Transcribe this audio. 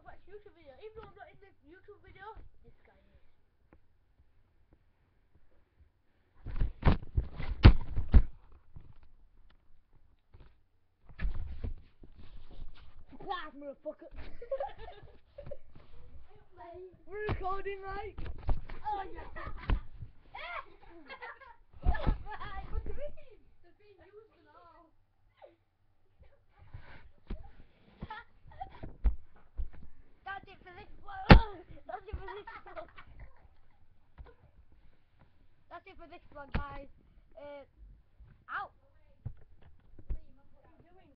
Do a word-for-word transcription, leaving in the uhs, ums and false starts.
Tampax YouTube video. Even though I'm not in the YouTube video, this guy is. Ah, motherfucker. We're recording, right? Oh, yeah. What do you mean? They're being used and all. That's it for this vlog. That's it for this vlog. That's it for this vlog, guys. Uh, out.